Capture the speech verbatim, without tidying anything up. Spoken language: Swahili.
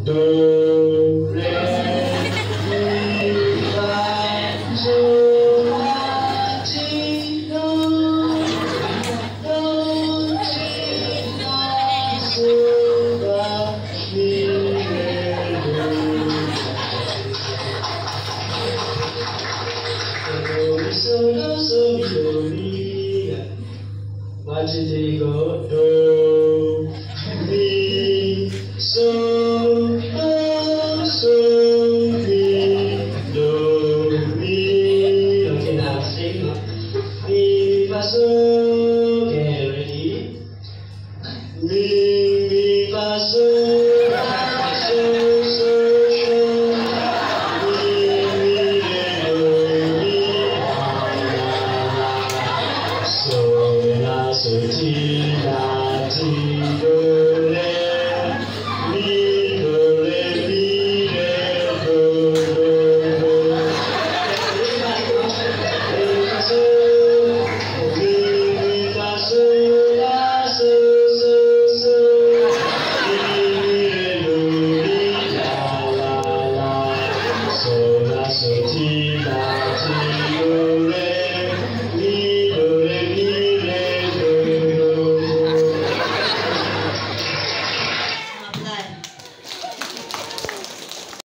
do, re, mi, fa, sol, la, ti, do, do, ti, la, sol, la, mi, re, do. Do, sol, la, sol, mi, do, mi. Watch it go, do, mi, sol, la, sol, mi, do, mi. Okay, now sing. Mi, fa, sol. Okay, ready? Mi, mi, fa, sol, la, sol, sol, sol. Mi, mi, re, do, mi, fa, la, sol, la, sol, ti, la, ti, do.